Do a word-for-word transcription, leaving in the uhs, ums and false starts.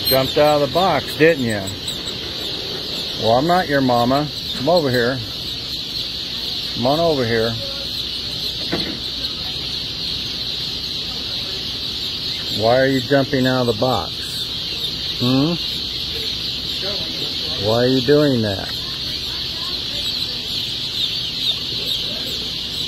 Jumped out of the box, didn't you? Well, I'm not your mama. Come over here. Come on over here. Why are you jumping out of the box? Hmm? Why are you doing that?